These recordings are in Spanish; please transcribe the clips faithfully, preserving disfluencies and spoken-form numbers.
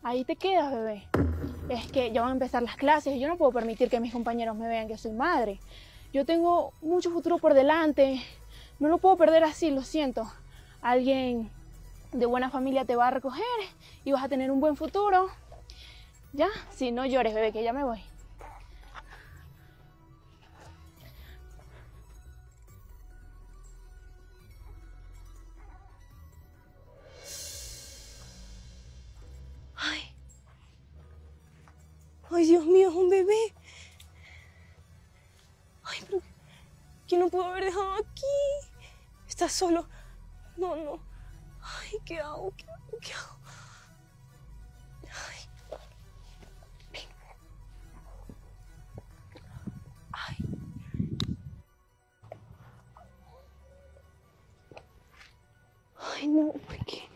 Ahí te quedas, bebé. Es que ya van a empezar las clases y yo no puedo permitir que mis compañeros me vean que soy madre. Yo tengo mucho futuro por delante. No lo puedo perder así, lo siento. Alguien de buena familia te va a recoger y vas a tener un buen futuro. ¿Ya? Sí, no llores, bebé, que ya me voy. Ay. Ay, Dios mío, es un bebé. Ay, pero ¿quién lo pudo haber dejado aquí? Está solo. No, no. Ay, ¿qué hago? ¿Qué hago? ¿Qué hago? Ay. Ay. Ay, no, ¿por qué?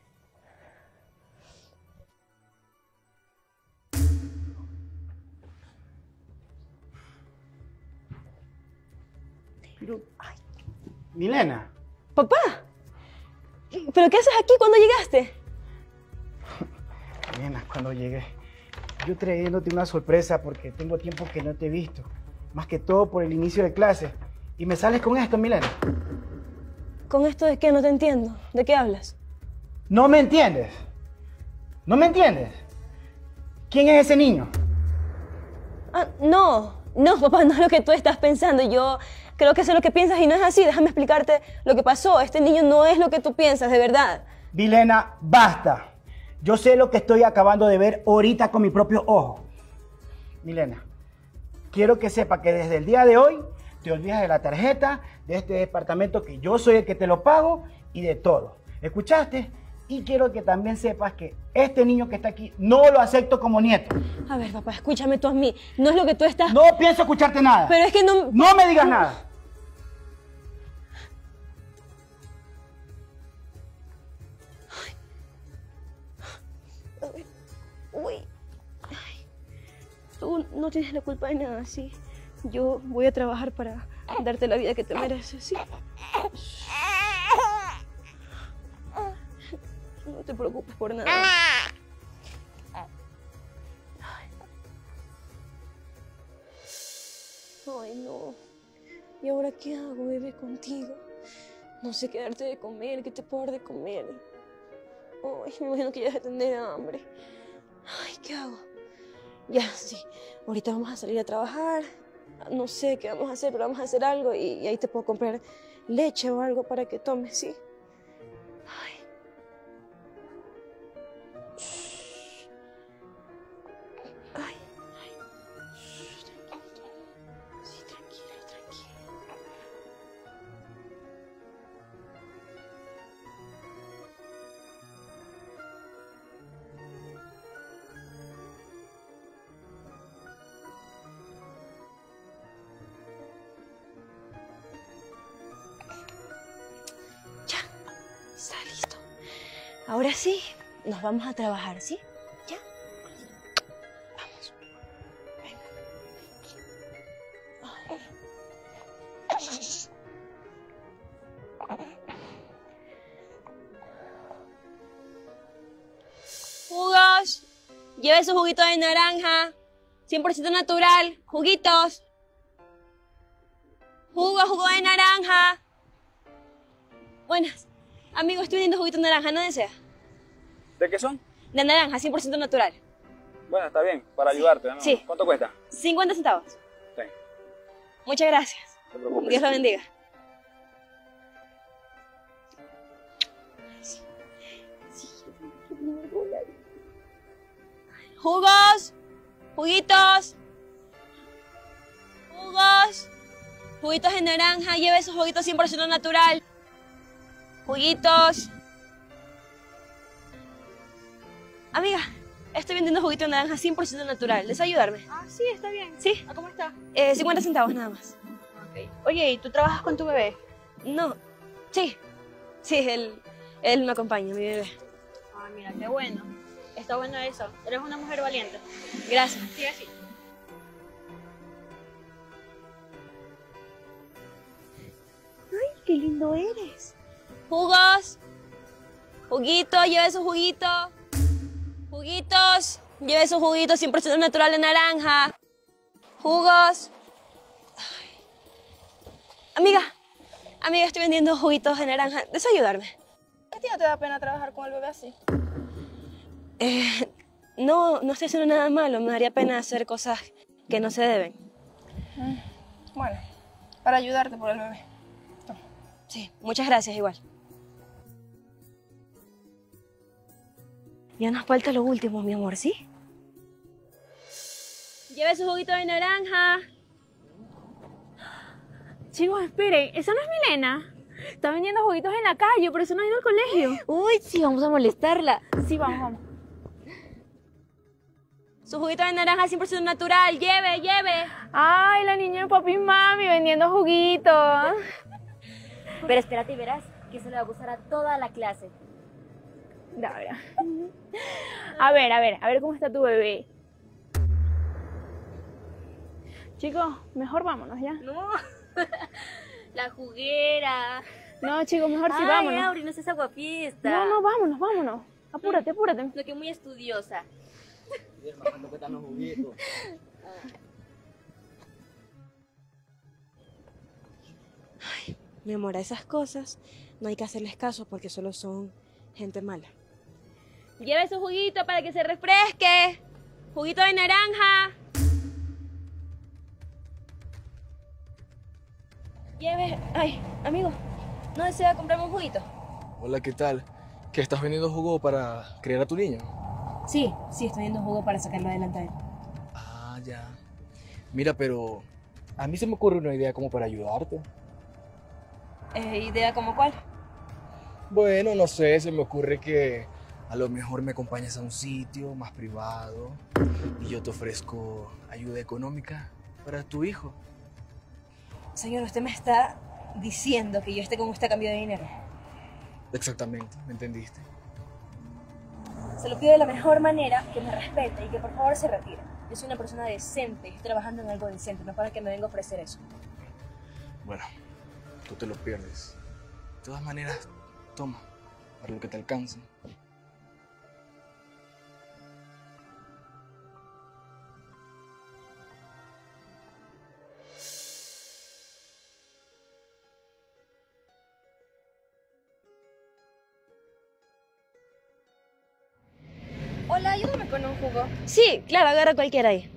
Pero, ay, Milena. Papá, ¿pero qué haces aquí cuando llegaste? Milena, cuando llegué, yo trayéndote una sorpresa porque tengo tiempo que no te he visto. Más que todo por el inicio de clase. Y me sales con esto, Milena. ¿Con esto de qué? No te entiendo. ¿De qué hablas? ¿No me entiendes? ¿No me entiendes? ¿Quién es ese niño? Ah, no. No, papá, no es lo que tú estás pensando. Yo creo que sé lo que piensas y no es así. Déjame explicarte lo que pasó. Este niño no es lo que tú piensas, de verdad. Milena, basta. Yo sé lo que estoy acabando de ver ahorita con mi propio ojo. Milena, quiero que sepa que desde el día de hoy te olvidas de la tarjeta, de este departamento que yo soy el que te lo pago y de todo. ¿Escuchaste? Y quiero que también sepas que este niño que está aquí no lo acepto como nieto. A ver, papá, escúchame tú a mí. No es lo que tú estás... No pienso escucharte nada. Pero es que no... No me digas nada. Uy. Ay. Tú no tienes la culpa de nada, ¿sí? Yo voy a trabajar para darte la vida que te mereces, ¿sí? No te preocupes por nada. Ay, no. ¿Y ahora qué hago, bebé, contigo? No sé qué darte de comer, qué te puedo dar de comer. Ay, me imagino que ya vas a tener hambre. Ay, ¿qué hago? Ya, sí. Ahorita vamos a salir a trabajar. No sé qué vamos a hacer, pero vamos a hacer algo y, y ahí te puedo comprar leche o algo para que tomes, ¿sí? Ay. Ay. Ay. Tranquilo. Sí, tranquilo, tranquilo. Ya, está listo. Ahora sí, nos vamos a trabajar, ¿sí? ¿Ya? Vamos. Venga. Jugos. Lleve su juguito de naranja. cien por ciento natural. Juguitos. Jugo, jugo de naranja. Buenas. Amigo, estoy vendiendo juguito de naranja, ¿no desea? ¿De qué son? De naranja, cien por ciento natural. Bueno, está bien, para ayudarte, ¿no? Sí. ¿Cuánto cuesta? cincuenta centavos. Sí, Muchas gracias. no te preocupes. Dios lo bendiga. Jugos, juguitos, jugos, juguitos de naranja, lleve esos juguitos cien por ciento natural. Juguitos. Amiga, estoy vendiendo juguito de naranja cien por ciento natural. ¿Desea ayudarme? Ah, sí, está bien. ¿Sí? ¿A cómo está? Eh, cincuenta centavos nada más. Okay. Oye, ¿y tú trabajas con tu bebé? No, sí, sí, él, él me acompaña, mi bebé. Ah, mira, qué bueno. Está bueno eso. Eres una mujer valiente. Gracias. Sí, así. Ay, qué lindo eres. Jugos, juguito, lleve su juguito. Juguito. Juguitos. Lleve sus juguitos cien por ciento natural de naranja. Jugos. Ay. Amiga, amiga, estoy vendiendo juguitos de naranja. ¿Desea ayudarme? ¿A ti no te da pena trabajar con el bebé así? Eh, no, no estoy haciendo nada malo. Me daría pena hacer cosas que no se deben. Mm, bueno, para ayudarte por el bebé. Toma. Sí, muchas gracias igual. Ya nos falta lo último, mi amor, ¿sí? Lleve su juguito de naranja. Chicos, esperen, esa no es Milena. Está vendiendo juguitos en la calle, por eso no ha ido al colegio. Uy, sí, vamos a molestarla. Sí, vamos, vamos. Su juguito de naranja cien por ciento natural. Lleve, lleve. Ay, la niña de papi y mami vendiendo juguitos. Pero espérate y verás que eso le va a gustar a toda la clase. Da, a ver. A ver, a ver, a ver cómo está tu bebé. Chicos, mejor vámonos ya. No, la juguera. No, chicos, mejor sí, Ay, vámonos. Auri, no seas aguafiesta. No, no, vámonos, vámonos. Apúrate, apúrate. Lo que muy estudiosa. Ay, mi amor, a esas cosas no hay que hacerles caso porque solo son gente mala. Lleve su juguito para que se refresque. Juguito de naranja. Lleve... Ay, amigo, ¿no desea comprarme un juguito? Hola, ¿qué tal? ¿Qué estás vendiendo jugo para criar a tu niño? Sí, sí, estoy viendo jugo para sacarlo adelante a él. Ah, ya. Mira, pero a mí se me ocurre una idea como para ayudarte. Eh, ¿Idea como cuál? Bueno, no sé, se me ocurre que a lo mejor me acompañes a un sitio más privado y yo te ofrezco ayuda económica para tu hijo. Señor, usted me está diciendo que yo esté con usted a cambio de dinero. Exactamente, ¿me entendiste? Se lo pido de la mejor manera, que me respete y que por favor se retire. Yo soy una persona decente y estoy trabajando en algo decente, no para que me venga a ofrecer eso. Bueno, tú te lo pierdes. De todas maneras, toma, para lo que te alcance. Hola, ayúdame con un jugo. Sí, claro, agarra cualquiera ahí.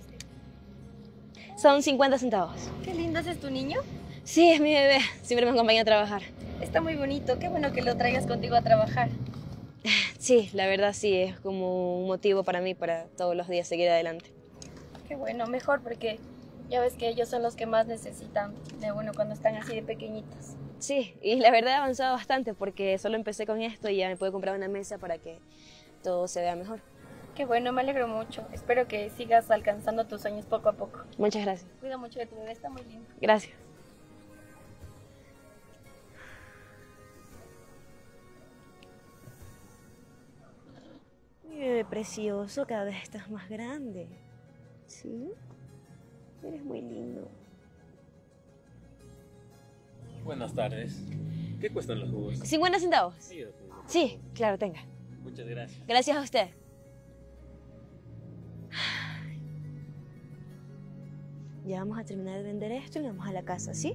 Son cincuenta centavos. Qué lindo, ¿ese es tu niño? Sí, es mi bebé. Siempre me acompaña a trabajar. Está muy bonito, qué bueno que lo traigas contigo a trabajar. Sí, la verdad sí, es como un motivo para mí para todos los días seguir adelante. Qué bueno, mejor porque ya ves que ellos son los que más necesitan de uno cuando están así de pequeñitos. Sí, y la verdad he avanzado bastante porque solo empecé con esto y ya me pude comprar una mesa para que todo se vea mejor. Qué bueno, me alegro mucho. Espero que sigas alcanzando tus sueños poco a poco. Muchas gracias. Cuida mucho de tu bebé, está muy lindo. Gracias. Mi bebé precioso, cada vez estás más grande. ¿Sí? Eres muy lindo. Buenas tardes. ¿Qué cuestan los jugos? cincuenta centavos. Sí, los jugos. Sí, claro, tenga. Muchas gracias. Gracias a usted. Ya vamos a terminar de vender esto y nos vamos a la casa, ¿sí?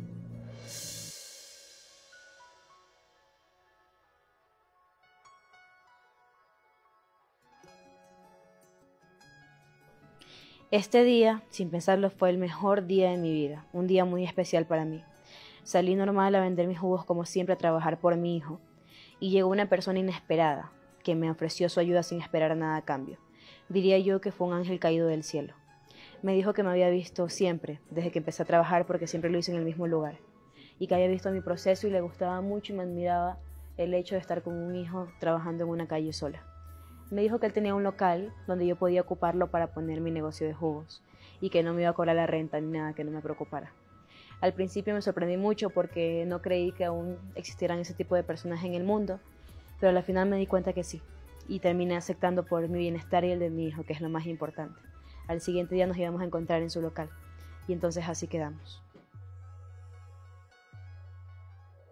Este día, sin pensarlo, fue el mejor día de mi vida, un día muy especial para mí. Salí normal a vender mis jugos como siempre, a trabajar por mi hijo, y llegó una persona inesperada que me ofreció su ayuda sin esperar nada a cambio. Diría yo que fue un ángel caído del cielo. Me dijo que me había visto siempre, desde que empecé a trabajar, porque siempre lo hice en el mismo lugar, y que había visto mi proceso y le gustaba mucho y me admiraba el hecho de estar con un hijo trabajando en una calle sola. Me dijo que él tenía un local donde yo podía ocuparlo para poner mi negocio de jugos y que no me iba a cobrar la renta ni nada, que no me preocupara. Al principio me sorprendí mucho porque no creí que aún existieran ese tipo de personas en el mundo, pero al final me di cuenta que sí, y terminé aceptando por mi bienestar y el de mi hijo, que es lo más importante. Al siguiente día nos íbamos a encontrar en su local, y entonces así quedamos.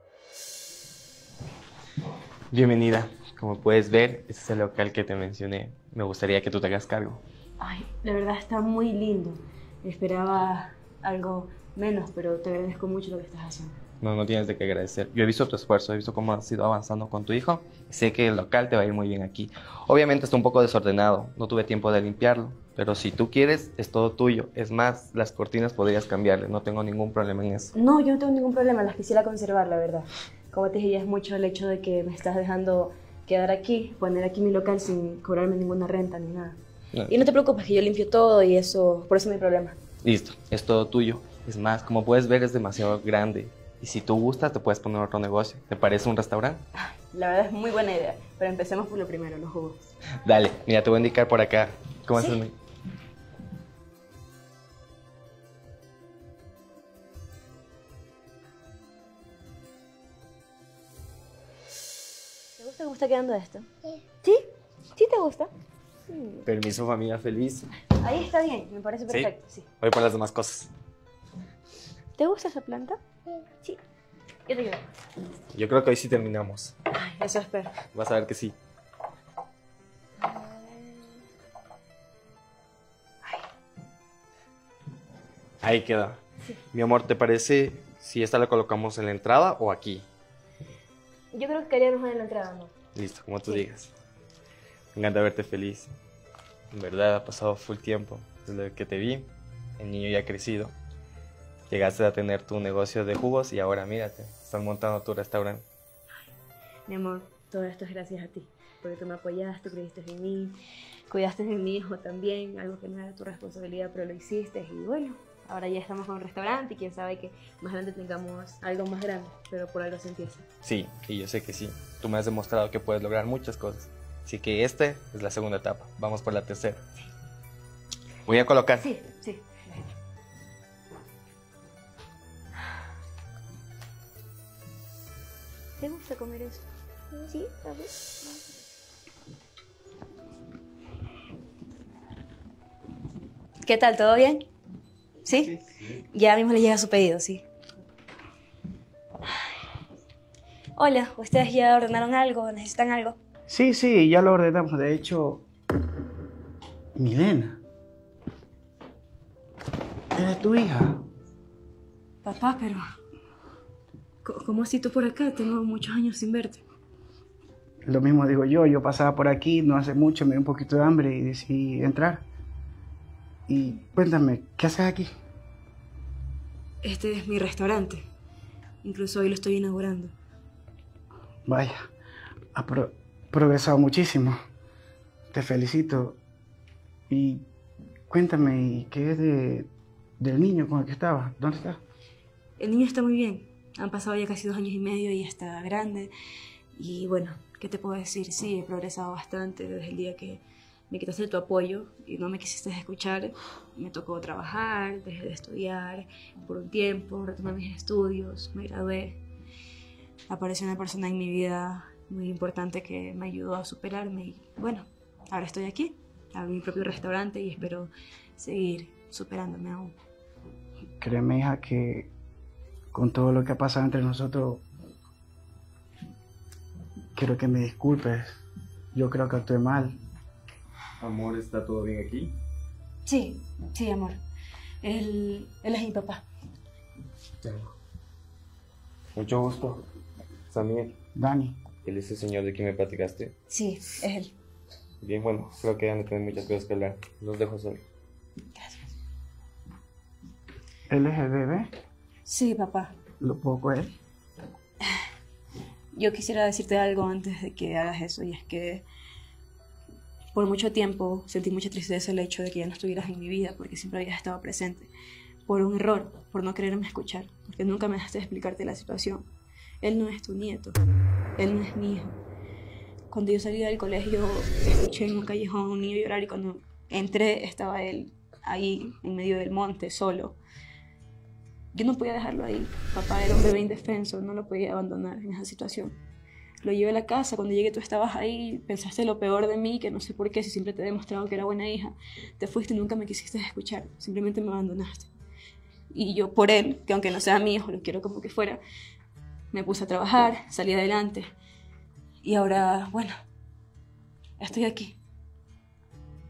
Bienvenida. Como puedes ver, este es el local que te mencioné. me gustaría que tú te hagas cargo. Ay, la verdad está muy lindo. Esperaba algo menos, pero te agradezco mucho lo que estás haciendo. No, no tienes de qué agradecer. Yo he visto tu esfuerzo, he visto cómo has ido avanzando con tu hijo. Sé que el local te va a ir muy bien aquí. Obviamente está un poco desordenado, no tuve tiempo de limpiarlo, pero si tú quieres, es todo tuyo. Es más, las cortinas podrías cambiarle, no tengo ningún problema en eso. No, yo no tengo ningún problema, las quisiera conservar, la verdad. Como te dije, ya es mucho el hecho de que me estás dejando quedar aquí, poner aquí mi local sin cobrarme ninguna renta ni nada. No. Y no te preocupes, que yo limpio todo y eso, por eso no hay problema. Listo, es todo tuyo. Es más, como puedes ver, es demasiado grande. Y si tú gustas, te puedes poner otro negocio. ¿Te parece un restaurante? La verdad es muy buena idea, pero empecemos por lo primero, los jugos. Dale, mira, te voy a indicar por acá. ¿Cómo ¿Sí? es el... ¿Te gusta cómo está quedando esto? Sí. ¿Sí? ¿Sí te gusta? Permiso, familia feliz. Ahí está bien, me parece perfecto, sí. sí. Voy por las demás cosas. ¿Te gusta esa planta? Sí. Yo te ayudo. Yo creo que hoy sí terminamos. Ay, eso espero. Vas a ver que sí. Ahí queda. Sí. Mi amor, ¿te parece si esta la colocamos en la entrada o aquí? Yo creo que quería mejor en la entrada, ¿no? Listo, como tú Sí. digas. Me encanta verte feliz. En verdad, ha pasado full tiempo desde que te vi. El niño ya ha crecido. Llegaste a tener tu negocio de jugos y ahora mírate, estás montando tu restaurante. Mi amor, todo esto es gracias a ti. Porque tú me apoyaste, creíste en mí, cuidaste de mi hijo también, algo que no era tu responsabilidad, pero lo hiciste. Y bueno, ahora ya estamos con un restaurante y quién sabe que más adelante tengamos algo más grande, pero por algo se empieza. Sí, y yo sé que sí. Tú me has demostrado que puedes lograr muchas cosas. Así que esta es la segunda etapa. Vamos por la tercera. Sí. Voy a colocar. Sí, sí. ¿Te gusta comer eso? Sí, a ver. ¿Qué tal? ¿Todo bien? ¿Sí? Sí. Ya mismo le llega su pedido, sí. Hola, ¿ustedes ya ordenaron algo? ¿Necesitan algo? Sí, sí, ya lo ordenamos. De hecho, Milena, ¿eres tu hija? Papá, pero... ¿Cómo así tú por acá? Tengo muchos años sin verte. Lo mismo digo yo, yo pasaba por aquí no hace mucho, me dio un poquito de hambre y decidí entrar. Y cuéntame, ¿qué haces aquí? Este es mi restaurante. Incluso hoy lo estoy inaugurando. Vaya, ha pro progresado muchísimo. Te felicito. Y cuéntame, ¿qué es de, del niño con el que estabas? ¿Dónde está? El niño está muy bien. Han pasado ya casi dos años y medio y ya está grande. Y bueno, ¿qué te puedo decir? Sí, he progresado bastante desde el día que me quitaste tu apoyo y no me quisiste escuchar. Me tocó trabajar, dejé de estudiar por un tiempo, retomé mis estudios, me gradué. Apareció una persona en mi vida muy importante que me ayudó a superarme y bueno, ahora estoy aquí, abrí mi propio restaurante y espero seguir superándome aún. Créeme, hija, que con todo lo que ha pasado entre nosotros, quiero que me disculpes. Yo creo que actué mal. Amor, ¿está todo bien aquí? Sí, sí, amor. Él, él es mi papá. Mucho gusto. Samir. Dani. ¿Él es el señor de quien me platicaste? Sí, es él. Bien, bueno, creo que van a tener muchas cosas que hablar. Los dejo solos. Gracias. ¿Él es el bebé? Sí, papá. ¿Lo puedo coger? Yo quisiera decirte algo antes de que hagas eso, y es que por mucho tiempo sentí mucha tristeza el hecho de que ya no estuvieras en mi vida, porque siempre habías estado presente. Por un error, por no quererme escuchar, porque nunca me dejaste explicarte la situación. Él no es tu nieto, él no es mi hijo. Cuando yo salí del colegio, escuché en un callejón a un niño llorar y cuando entré estaba él ahí, en medio del monte, solo. Yo no podía dejarlo ahí. Papá era un bebé indefenso, no lo podía abandonar en esa situación. Lo llevé a la casa, cuando llegué tú estabas ahí, pensaste lo peor de mí, que no sé por qué, si siempre te he demostrado que era buena hija. Te fuiste y nunca me quisiste escuchar, simplemente me abandonaste. Y yo por él, que aunque no sea mi hijo, lo quiero como que fuera, me puse a trabajar, salí adelante. Y ahora, bueno, estoy aquí.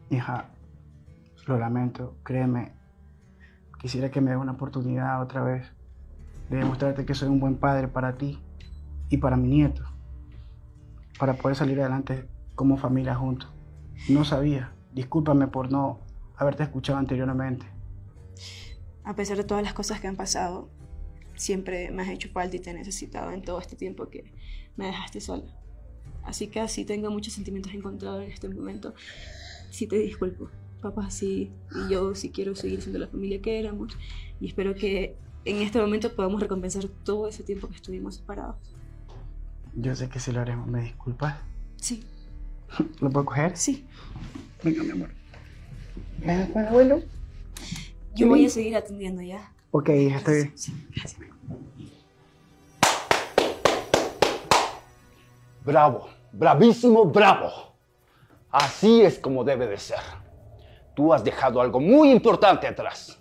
Hija, lo lamento, créeme. Quisiera que me des una oportunidad otra vez de demostrarte que soy un buen padre para ti y para mi nieto, para poder salir adelante como familia juntos. No sabía. Discúlpame por no haberte escuchado anteriormente. A pesar de todas las cosas que han pasado, siempre me has hecho falta y te he necesitado en todo este tiempo que me dejaste sola. Así que así tengo muchos sentimientos encontrados en este momento. Sí te disculpo. Papá sí, y yo sí quiero seguir siendo la familia que éramos. Y espero que en este momento podamos recompensar todo ese tiempo que estuvimos separados. Yo sé que sí lo haremos. ¿Me disculpas? Sí. ¿Lo puedo coger? Sí. Venga, mi amor. ¿Me das, abuelo? Yo voy a seguir atendiendo ya. Ok, hija, está bien. Sí, gracias. Bravo, bravísimo, bravo. Así es como debe de ser. Tú has dejado algo muy importante atrás.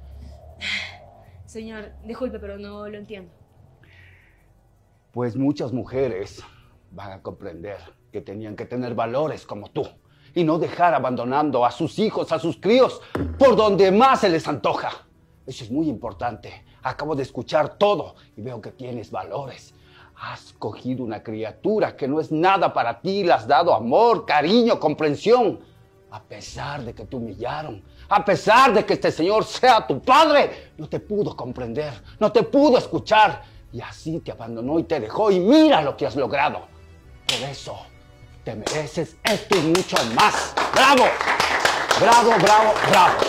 Señor, disculpe, pero no lo entiendo. Pues muchas mujeres van a comprender que tenían que tener valores como tú y no dejar abandonando a sus hijos, a sus críos, por donde más se les antoja. Eso es muy importante. Acabo de escuchar todo y veo que tienes valores. Has cogido una criatura que no es nada para ti, le has dado amor, cariño, comprensión. A pesar de que te humillaron, a pesar de que este señor sea tu padre, no te pudo comprender, no te pudo escuchar. Y así te abandonó y te dejó. Y mira lo que has logrado. Por eso te mereces esto y mucho más. ¡Bravo! ¡Bravo, bravo, bravo!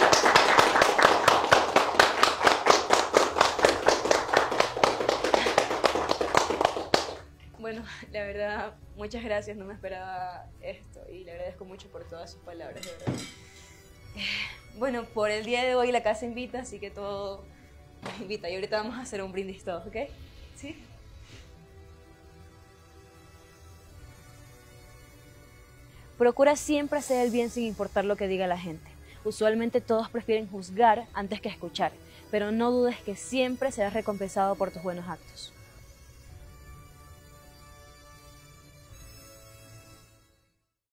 Bueno, la verdad, muchas gracias, no me esperaba esto y le agradezco mucho por todas sus palabras, de verdad. Bueno, por el día de hoy la casa invita, así que todo nos invita y ahorita vamos a hacer un brindis todos, ¿ok? ¿Sí? Procura siempre hacer el bien sin importar lo que diga la gente. Usualmente todos prefieren juzgar antes que escuchar, pero no dudes que siempre serás recompensado por tus buenos actos.